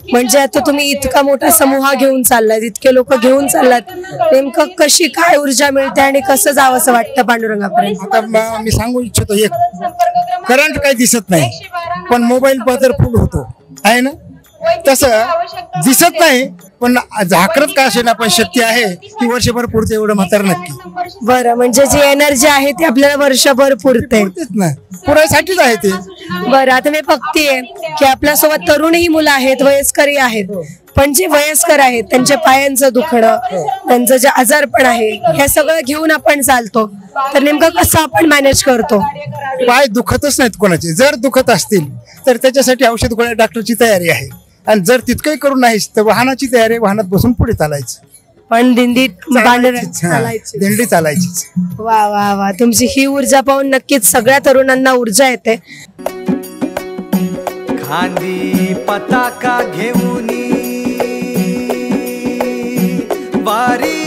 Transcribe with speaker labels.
Speaker 1: म्हणजे आता तुम्ही इतका मोठा समूह घेऊन चाललात, इतके लोक घेऊन चाललात, नेमकं कशी काय ऊर्जा मिळते आणि कसं जावं असं वाटतं पांडुरंगापर्यंत?
Speaker 2: आता मी सांगू इच्छितो, एक करंट काही दिसत नाही पण मोबाईल पदर फुल होतो आहे ना, तसं दिसत नाही पण झाकरत का असे ना, पण शक्ती आहे की वर्षभर पुरते एवढं म्हातार नक्की.
Speaker 1: बरं, म्हणजे जी एनर्जी आहे ती आपल्याला वर्षभर पुरते
Speaker 2: ना, पुरायसाठीच आहे ते.
Speaker 1: बरं, आता मी बघतीये की आपल्यासोबत तरुणही मुलं आहेत, वयस्करही आहेत, पण जे वयस्कर आहेत त्यांच्या पायांचं दुखणं, त्यांचं जे आजारपण आहे, हे सगळं घेऊन आपण चालतो, तर नेमकं कसं आपण मॅनेज करतो?
Speaker 2: पाय दुखतच नाहीत कोणाचे, जर दुखत असतील तर त्याच्यासाठी औषध गोळ्या डॉक्टरची तयारी आहे, आणि जर तितकंही करून नाहीच तर वाहनाची तयारी, वाहनात बसून पुढे चालायचं,
Speaker 1: पण दिंडीत चालायची.
Speaker 2: दिंडी चालायचीच.
Speaker 1: वा वा वा, तुमची ही ऊर्जा पाहून नक्कीच सगळ्या तरुणांना ऊर्जा येते.
Speaker 3: खांदी पताका घेऊन वारी